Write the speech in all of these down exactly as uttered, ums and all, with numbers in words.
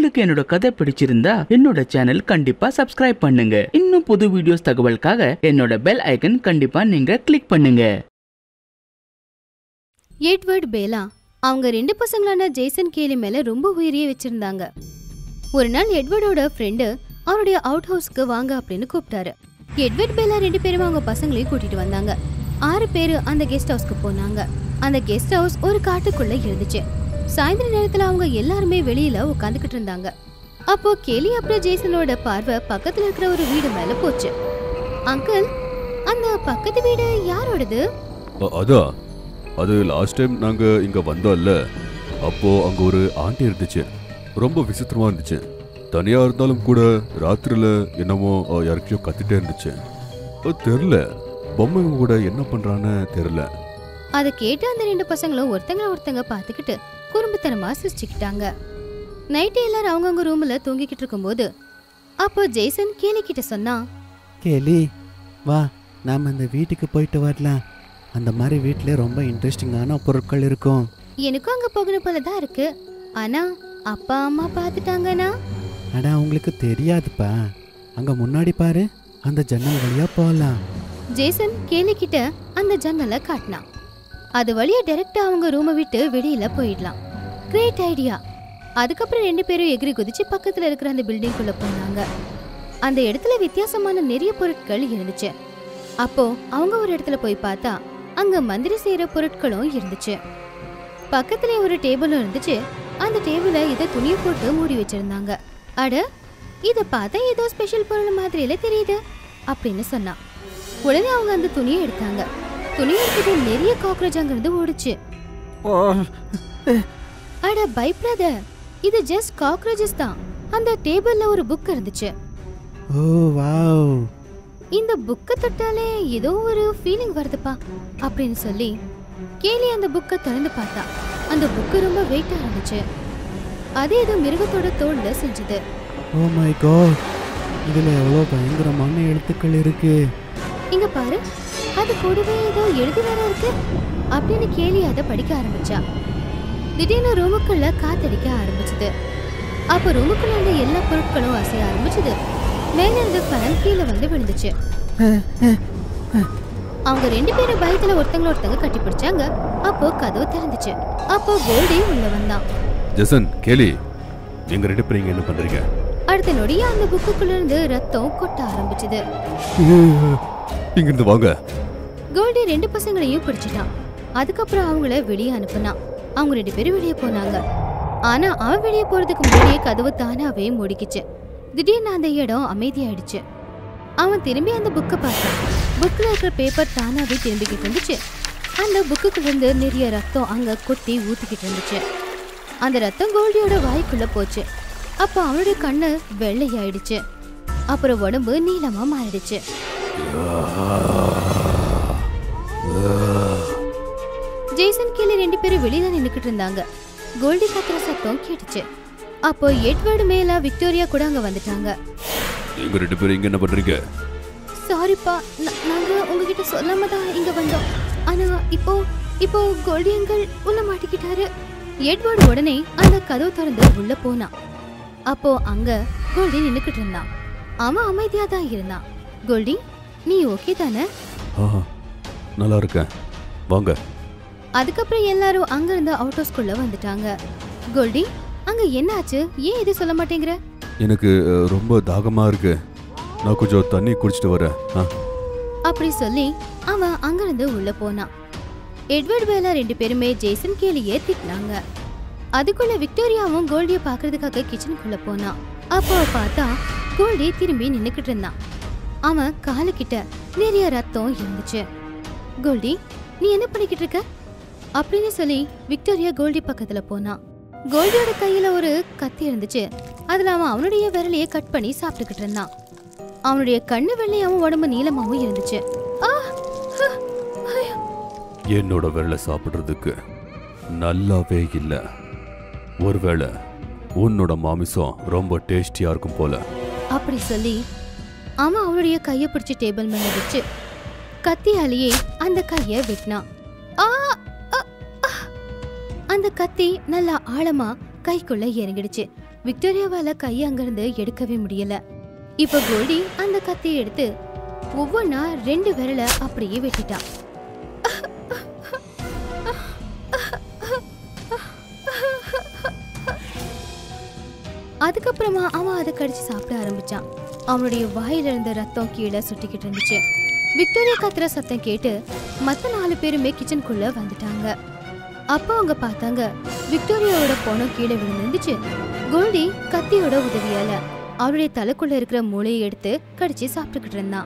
உங்களுக்கு என்னோட கதை பிடிச்சிருந்தா என்னோட சேனல் கண்டிப்பா சப்ஸ்கிரைப் பண்ணுங்க. இன்னும் புது வீடியோஸ் தகவலுக்காக என்னோட பெல் ஐக்கன் கண்டிப்பா நீங்க கிளிக் பண்ணுங்க. எட்வர்ட் பேலா அவங்க ரெண்டு பசங்களான ஜேசன் கேலி மேல ரொம்ப உயிரியே வச்சிருந்தாங்க. ஒரு நாள் எட்வர்டோட ஃப்ரெண்டு அவருடைய அவுட் ஹவுஸ்க்கு வாங்க அப்படின்னு கூப்பிட்டாரு. எட்வர்ட் பேலா ரெண்டு பேரும் அவங்க பசங்களையும் கூட்டிட்டு வந்தாங்க. ஆறு பேரு அந்த கெஸ்ட் ஹவுஸ்க்கு போனாங்க. அந்த கெஸ்ட் ஹவுஸ் ஒரு காட்டுக்குள்ள இருந்துச்சு. சாயந்தர நேரத்துல அவங்க எல்லாருமே வெளியில உட்காந்துக்கிட்டு இருந்தாங்க. அப்போ கேலி அப்புறம் ஜேசனோட பார்வை பக்கத்துல இருக்கிற ஒரு வீடு மேல போச்சு. அங்கிள், அந்த பக்கத்து வீடு யாரோடது? அதா அது லாஸ்ட் டைம் நாங்க இங்க வந்தோம்ல, அப்போ அங்க ஒரு ஆண்டி இருந்துச்சு. ரொம்ப விசித்திரமா இருந்துச்சு. தனியா இருந்தாலும் கூட ராத்திரில என்னமோ யாருக்கையும் கத்திட்டே இருந்துச்சு. தெரியல, பொம்மை கூட என்ன பண்றான்னு தெரியல. அதை கேட்டு அந்த ரெண்டு பசங்களும் ஒருத்தங்கள ஒருத்தங்க பாத்துக்கிட்டு குறும்புத்தனமா சிரிச்சுக்கிட்டாங்க. நைட்டு எல்லாரும் அவங்கவுங்க ரூம்ல தூங்கிக்கிட்டு இருக்கும்போது அப்போ ஜேசன் கேலி கிட்ட சொன்னா, கேலி வா, நாம அந்த வீட்டுக்கு போயிட்டு வரலாம். அந்த மாதிரி வீட்டுல ரொம்ப இன்ட்ரெஸ்டிங்கான பொருட்கள் இருக்கும். எனக்கும் அங்க போகணும் போலதான் இருக்கு. ஆனா அப்பா அம்மா பாத்துட்டாங்கன்னா? அடா, உங்களுக்கு தெரியாதுப்பா. அங்க முன்னாடி பாரு, அந்த ஜன்னல் வழியா போகலாம். ஜேசன் கேலி கிட்ட அந்த ஜன்னலை காட்டினான். அது வழியா டைரக்டா அவங்க ரூமை விட்டு வெளியில போயிடலாம். Great idea. அதுக்கப்புறம் ரெண்டு பேரும் எகிரி குதிச்சு பக்கத்துல இருக்கிற அந்த பில்டிங் குள்ள போனாங்க. அந்த இடத்துல வித்தியாசமான நிறைய பொருட்கள் இருந்துச்சு. அப்போ அவங்க ஒரு இடத்துல போய் பார்த்தா அங்க மந்திரி செய்யற பொருட்களும் இருந்துச்சு. பக்கத்துல ஒரு டேபிளும் இருந்துச்சு. அந்த டேபிள இத துணியை போட்டு மூடி வச்சிருந்தாங்க. அட, இத பார்த்தா ஏதோ ஸ்பெஷல் பொருள் மாதிரியில தெரியுது அப்படின்னு சொன்னா. உடனே அவங்க அந்த துணியை எடுத்தாங்க. துணி எடுத்துட்டு நிறைய காக்ரோச் அங்கிருந்து ஓடுச்சு. அட பயப்படாத, இது ஜஸ்ட் காக்ரோச்சஸ் தான். அந்த டேபிள்ல ஒரு புக் இருந்துச்சு. ஓ வாவ், இந்த புக்கை தொட்டாலே ஏதோ ஒரு ஃபீலிங் வருதுப்பா அப்படின்னு சொல்லி கேலி அந்த புக்கை திறந்து பார்த்தா. அந்த புக்கு ரொம்ப வெயிட்டா இருந்துச்சு. அதே ஏதோ மிருகத்தோட தோல்ல செஞ்சது. ஓ மை காட், இதுல எவ்வளவு பயங்கரமான எழுத்துக்கள் இருக்கு. இங்க பாரு, அது கூடவே ஏதோ எழுதி வேற இருக்கு அப்படின்னு கேலி அதை படிக்க ஆரம்பிச்சா. திடீர்னு ரூமுக்குள்ள காத்தடிக்க ஆரம்பிச்சது. அப்ப ரூமுக்குள்ள இருந்த எல்லா பொருட்களும் அசைய ஆரம்பிச்சது. மேல இருந்த ஃபேன் கீழே வந்து விழுந்துச்சு. அவங்க ரெண்டு பேரும் பயத்துல ஒருத்தங்கள ஒருத்தங்க கட்டி பிடிச்சாங்க. அப்போ கதவு திறந்துச்சு. அப்போ கோல்டி உள்ள வந்தான். ஜேசன், கேலி, நீங்க ரெண்டு பேரும் என்ன பண்றீங்க? அடுத்த நொடியா அந்த புக்குக்குள்ள இருந்து ரத்தம் கொட்ட ஆரம்பிச்சது. இங்க இருந்து வாங்க. கோல்டி ரெண்டு பசங்களையும் பிடிச்சிட்டான். அதுக்கப்புறம் அவங்கள வெளியே அனுப்புனான். அவங்க ரெண்டு பேரும் வெளியே போனாங்க. ஆனா அவன் வெளியே போறதுக்கு முன்னாடியே கதவு தானாவே மூடிக்கிச்சு. திடீர்னு அந்த இடம் அமைதியாயிடுச்சு. அவன் திரும்பி அந்த புக்கை பார்த்தான். புக்ல இருக்கிற பேப்பர் தானாவே திரும்பிக்கிட்டு இருந்துச்சு. அந்த புக்குக்குள்ள இருந்து நிறைய ரத்தம் அங்க கொட்டி ஊத்திக்கிட்டு இருந்துச்சு. அந்த ரத்தம் கோல்டியோட வாய்க்குள்ள போச்சு. அப்ப அவனுடைய கண்ணு வெள்ளையாயிடுச்சு. அப்புறம் உடம்பு நீளமா மாறிடுச்சு. ஜேசன் கேலி ரெண்டு பேரும் வெளியில நின்னுக்கிட்டு இருந்தாங்க. கோல்டி கத்துற சத்தம் கேட்டுச்சு. அப்போ எட்வர்ட் மேலா விக்டோரியா கூட அங்க வந்துட்டாங்க. நீங்க ரெண்டு பேரும் இங்க என்ன பண்றீங்க? சாரிப்பா, நாங்க உங்ககிட்ட சொல்லாம தான் இங்க வந்தோம். ஆனா இப்போ இப்போ கோல்டி அங்கிள் உள்ள மாட்டிக்கிட்டாரு. எட்வர்ட் உடனே அந்த கதவு திறந்து உள்ள போனான். அப்போ அங்க கோல்டி நின்னுக்கிட்டு இருந்தான். அவன் அமைதியா தான் இருந்தான். கோல்டி, நீ ஓகே தானே? நல்லா இருக்கேன், வாங்க. அதுக்கப்புறம் எல்லாரும் அங்க இருந்து அவுட் ஹவுஸ்க்குள்ள வந்துட்டாங்க. கோல்டி, அங்க என்ன ஆச்சு? ஏன் இது சொல்ல மாட்டேங்கிற? எனக்கு ரொம்ப தாகமா இருக்கு, நான் கொஞ்சம் தண்ணி குடிச்சிட்டு வரேன் அப்படி சொல்லி அவன் அங்க இருந்து உள்ள போனான். எட்வர்ட் பேலா ரெண்டு பேருமே ஜேசன் கேலியே திட்டினாங்க. அதுக்குள்ள விக்டோரியாவும் கோல்டிய பாக்குறதுக்காக கிச்சனுக்குள்ள போனான். அப்போ பார்த்தா கோல்டி திரும்பி நின்னுக்கிட்டு இருந்தான். அவன் காலு கிட்ட நிறைய ரத்தம் இருந்துச்சு. கோல்டி, நீ என்ன பண்ணிக்கிட்டு இருக்க அப்படின்னு சொல்லி விக்டோரியா கோல்டி பக்கத்துல போனான். கோல்டியோட கையில ஒரு கத்தி இருந்துச்சு. அதுல அவன் அவனுடைய விரலையே கட் பண்ணி சாப்பிட்டுக்கிட்டு இருந்தான். அவனுடைய கண்ணு வெள்ளையாவும் உடம்பு நீளமாவும் இருந்துச்சு. என்னோட விரலை சாப்பிடுறதுக்கு நல்லாவே இல்ல. ஒருவேளை உன்னோட மாமிசம் ரொம்ப டேஸ்டியா இருக்கும் போல அப்படி சொல்லி அவன் அவனுடைய கைய பிடிச்சி டேபிள் மேல வச்சு கத்தியாலேயே அந்த கைய வெட்டினான். அந்த கத்தி நல்லா ஆழமா கைக்குள்ள இறங்கிடுச்சு. விக்டோரியாவால கையை அங்கிருந்து எடுக்கவே முடியல. இப்ப கோல்டி அந்த கத்தியை எடுத்து ஒவ்வொன்னா ரெண்டு விரல அப்படியே வெட்டிட்டான். அதுக்கப்புறமா அவன் அதை கடிச்சு சாப்பிட ஆரம்பிச்சான். அவனுடைய வாயில இருந்த ரத்தம் கீழே சுட்டிக்கிட்டு இருந்துச்சு. விக்டோரியா கத்துற சத்தம் கேட்டு மத்த நாலு பேருமே கிச்சனுக்குள்ள வந்துட்டாங்க. அப்ப அவங்க பார்த்தாங்க விக்டோரியாவோட பணம் கீழே விழுந்துச்சு. கோல்டி கத்தியோட உதவியால அவருடைய தலைக்குள்ள இருக்கிற மூளையை எடுத்து கடிச்சு சாப்பிட்டுக்கிட்டு இருந்தான்.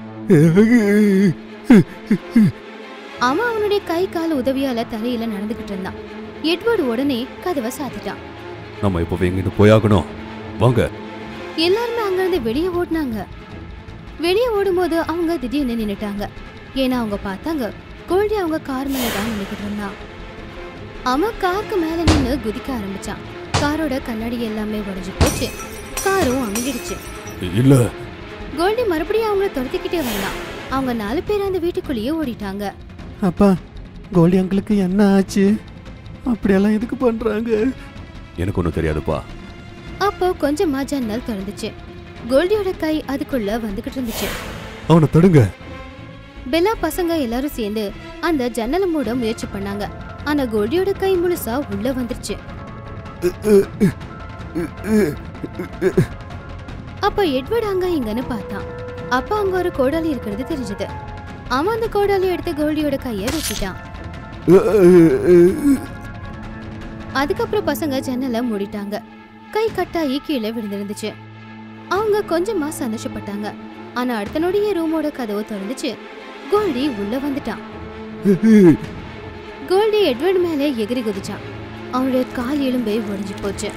அவன் அவனுடைய கை கால உதவியால தரையில நடந்துகிட்டு இருந்தான். எட்வர்டு உடனே கதவை சாத்திட்டான். நம்ம இப்போ எங்கிட்டு போயாகணும், வாங்க. எல்லாருமே அங்கிருந்து வெளியே ஓடினாங்க. வெளியே ஓடும் போது அவங்க திடீர்னு நின்னுட்டாங்க. ஏன்னா அவங்க பார்த்தாங்க கோல்டி அவங்க கார் மேலதான் நின்னுக்கிட்டு இருந்தான். அவன் காருக்கு மேல நின்னு குதிக்க ஆரம்பிச்சான். காரோட கண்ணாடி எல்லாமே உடைஞ்சு போச்சு. காரும் அமுங்கிடுச்சு. இல்ல, கோல்டி மறுபடியும் அவங்கள துரத்திக்கிட்டே வந்தான். அவங்க நாலு பேர் அந்த வீட்டுக்குள்ளேயே ஓடிட்டாங்க. அப்பா, கோல்டி அங்கிளுக்கு என்ன ஆச்சு? அப்படியெல்லாம் எதுக்கு பண்றாங்க? எனக்கு ஒன்றும் தெரியாதுப்பா. அப்போ கொஞ்சமா ஜன்னல் திறந்துச்சு. கோல்டியோட கை அதுக்குள்ள வந்துகிட்டு இருந்துச்சு. அவனை தடுங்க. பெல்லா பசங்க எல்லாரும் சேர்ந்து அந்த ஜன்னலை மூட முயற்சி பண்ணாங்க. ஆனா கோல்டியோட கை முழுசா உள்ள வந்துருச்சு. அப்ப எட்வர்ட் அங்க இங்கன்னு பார்த்தான். அப்ப அங்க ஒரு கோடாலி இருக்கிறது தெரிஞ்சது. அவன் அந்த கோடாலி எடுத்து கோல்டியோட கைய வெட்டிட்டான். அதுக்கப்புறம் பசங்க ஜன்னலை மூடிட்டாங்க. கை கட்டாயி கீழே விழுந்திருந்துச்சு. அவங்க கொஞ்சமா சந்தோஷப்பட்டாங்க. ஆனா அடுத்த நொடியே ரூமோட கதவு திறந்துச்சு. கோல்டி உள்ள வந்துட்டான். கோல்டி எட்வர்ட் மேலே எகிரி குதிச்சான். அவனுடைய கால் எலும்பை உடைஞ்சு போச்சு.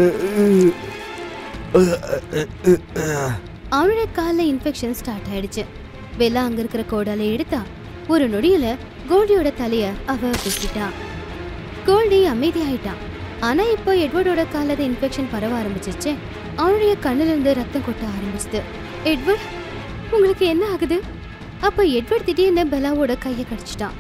அவனுடைய கால்ல இன்ஃபெக்ஷன் ஸ்டார்ட் ஆயிடுச்சு. பெல்லா அங்க இருக்கிற கோடாலை எடுத்தா. ஒரு நொடியில கோல்டியோட தலைய அவ வெட்டிட்டான். கோல்டி அமைதி ஆயிட்டான். ஆனா இப்போ எட்வர்டோட காலத இன்ஃபெக்ஷன் பரவ ஆரம்பிச்சிருச்சு. அவனுடைய கண்ணுல இருந்து ரத்தம் கொட்ட ஆரம்பிச்சுது. எட்வர்ட், உங்களுக்கு என்ன ஆகுது? அப்ப எட்வர்ட் திடீர்னு பெல்லாவோட கையை கடிச்சிட்டான்.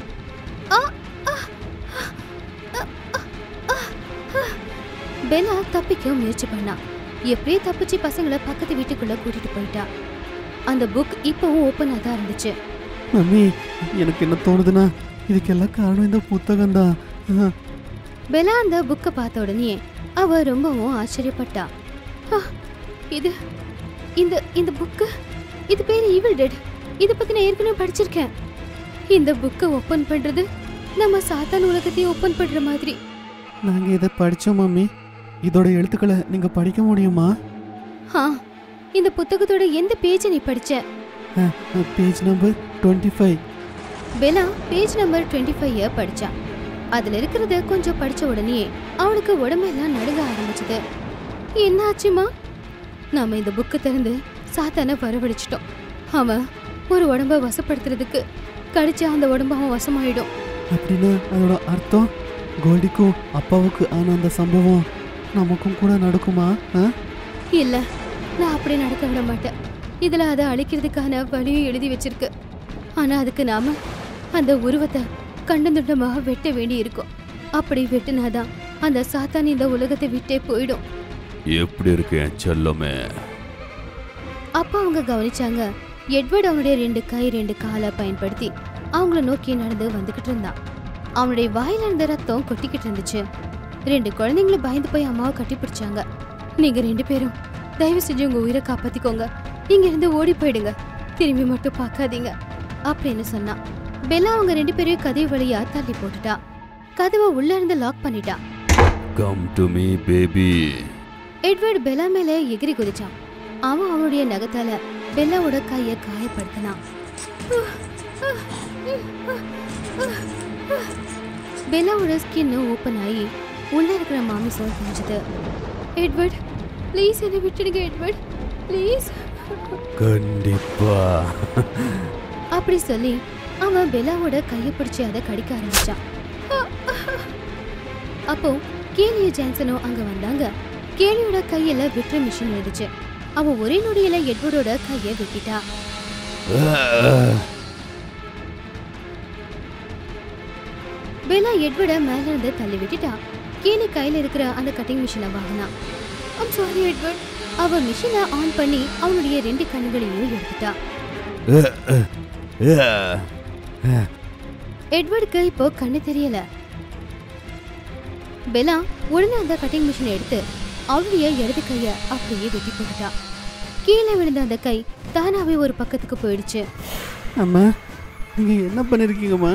பெல்லா தப்பிக்க முயற்சி பண்ணா. எப்படியே தப்பிச்சு பசங்களை பக்கத்து வீட்டுக்குள்ள கூட்டிட்டு போயிட்டா. அந்த புக் இப்பவும் ஓப்பனா தான் இருந்துச்சு. மம்மி, எனக்கு என்ன தோணுதுன்னா இதுக்கெல்லாம் காரணம் இந்த புத்தகம் தான். பெல்லா அந்த புக்கை பார்த்த உடனே அவ ரொம்பவும் ஆச்சரியப்பட்டா. இது இந்த இந்த புக்கு, இது பேரு ஈவில் டெட். இதை பத்தி நான் ஏற்கனவே படிச்சிருக்கேன். இந்த புக்கை ஓப்பன் பண்றது நம்ம சாத்தான் உலகத்தையும் ஓப்பன் பண்ற மாதிரி. நாங்க இதை படிச்சோம் மம்மி. இதோட எழுத்துக்களை நீங்க படிக்க முடியுமா? ஆ, இந்த புத்தகத்தோட எந்த பேஜ் நீ படிச்ச? Page number twenty five. Bella page number twenty five படிச்சான். அதுல இருக்கிறத கொஞ்சம் படிச்ச உடனே அவனுக்கு உடம்பெல்லாம் நடுங்க ஆரம்பிச்சது. என்ன ஆச்சுமா? நாம இந்த புக்கை திறந்து சாத்தான வரவழைச்சிட்டோம். அவன் ஒரு உடம்ப வசப்படுத்துறதுக்கு கடிச்சு அந்த உடம்பு அவன் வசமாயிடும். அப்படின்னா அதோட அர்த்தம் கோல்டிக்கும் அப்பாவுக்கு ஆன அந்த சம்பவம் நமக்கும் கூட நடக்குமா? இல்ல, நான் அப்படி நடக்க விட மாட்டேன். இதுல அதை அழிக்கிறதுக்கான வழியை எழுதி வச்சிருக்கு. ஆனா அதுக்கு நாம அந்த உருவத்தை கண்டம் துண்டமாக வெட்ட வேண்டி இருக்கும். அப்படி வெட்டினாதான் அந்த சாத்தான் இந்த உலகத்தை விட்டே போயிடும். எப்படி இருக்கு செல்லமே? அப்ப அவங்க கவனிச்சாங்க எட்வர்ட் அவனுடைய ரெண்டு கை ரெண்டு காலை பயன்படுத்தி அவங்கள நோக்கி நடந்து வந்துகிட்டு இருந்தான். அவனுடைய வாயில இருந்த ரத்தம் கொட்டிக்கிட்டு இருந்துச்சு. ரெண்டு குழந்தைங்களும் பயந்து போய் அம்மாவை கட்டி பிடிச்சாங்க. நீங்க ரெண்டு பேரும் தயவு செஞ்சு உங்க உயிரை காப்பாத்திக்கோங்க. இங்க இருந்து ஓடி போயிடுங்க, திரும்பி மட்டும் பார்க்காதீங்க அப்படின்னு சொன்னான். பெல்லா அவங்க ரெண்டு பேரையும் கதவு வழியா தள்ளி போட்டுட்டா. கதவை உள்ள இருந்து லாக் பண்ணிட்டா. Come to me baby. Edward Bella மேல எகிரி குதிச்சான். அவன் அவனுடைய நகத்தால பெல்லாவோட கைய காயப்படுத்தினான். பெல்லாவோட ஸ்கின் ஓப்பன் ஆகி உள்ள இருக்கிற மாமிசம் தெரிஞ்சது. எட்வர்ட், ப்ளீஸ் என்னை விட்டுடுங்க எட்வர்ட், ப்ளீஸ். கண்டிப்பா. அப்படி சொல்லி அவன் பெல்லாவோட கையை பிடிச்சி அதை கடிக்க ஆரம்பிச்சான். அப்போ கேலிய ஜான்சனும் அங்க வந்தாங்க. கேலியோட கையில வெட்டுற மிஷின் இருந்துச்சு. அவன் ஒரே நொடியில எட்வர்டோட கையை வெட்டிட்டா. பெல்லா எட்வர்ட மேல இருந்து தள்ளி விட்டுட்டா. கேலி கையில இருக்கிற அந்த கட்டிங் மிஷினை வாங்கினா. I'm sorry Edward. அவ மிஷினை ஆன் பண்ணி அவனுடைய ரெண்டு கண்களையும் எடுத்துட்டா. எட்வர்டுக்கு இப்போ கண்ணு தெரியல. பெலா உடனே அந்த கட்டிங் மிஷினை எடுத்து அவளுடைய இடது கைய அப்படியே வெட்டி போட்டுட்டா. கீழே விழுந்த அந்த கை தானாவே ஒரு பக்கத்துக்கு போயிடுச்சு. அம்மா, நீங்க என்ன பண்ணிருக்கீங்கம்மா?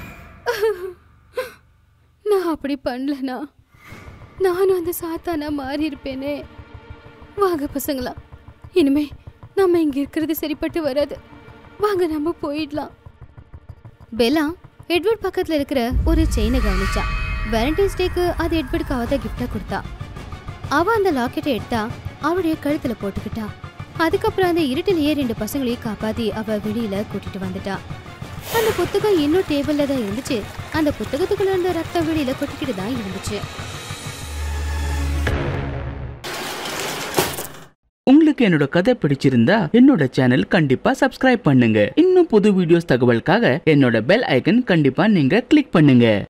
நான் அப்படி பண்ணலனா நானும் அந்த சாத்தானா மாறி இருப்பேனே. வாங்க பசங்களா, இனிமே நம்ம இங்க இருக்கிறது சரிப்பட்டு வராது. வாங்க நம்ம போயிடலாம். பெலா எட்வர்ட் பக்கத்துல இருக்கிற ஒரு செயினை கவனிச்சா. வேலண்டைன்ஸ் டேக்கு அது எட்வர்டுக்கு அவ தான் கிஃப்டா கொடுத்தா. அவ அந்த லாக்கெட்டை எடுத்தா அவளுடைய கழுத்துல போட்டுக்கிட்டா. அதுக்கப்புறம் அந்த இருட்டிலேயே ரெண்டு பசங்களையும் காப்பாத்தி அவ வெளியில கூட்டிட்டு வந்துட்டா. அந்த புத்தகம் இன்னும் டேபிள்ல தான் இருந்துச்சு. அந்த புத்தகத்துக்குள்ள இருந்த ரத்தம் வெளியில கொட்டிக்கிட்டு தான் இருந்துச்சு. உங்களுக்கு என்னோட கதை பிடிச்சிருந்தா என்னோட சேனல் கண்டிப்பா சப்ஸ்கிரைப் பண்ணுங்க. இன்னும் புது வீடியோஸ் தகவலுக்காக என்னோட பெல் ஐக்கன் கண்டிப்பா நீங்க கிளிக் பண்ணுங்க.